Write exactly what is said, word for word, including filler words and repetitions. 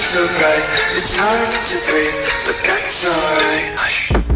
so bright, it's hard to breathe, but that's alright. Hush.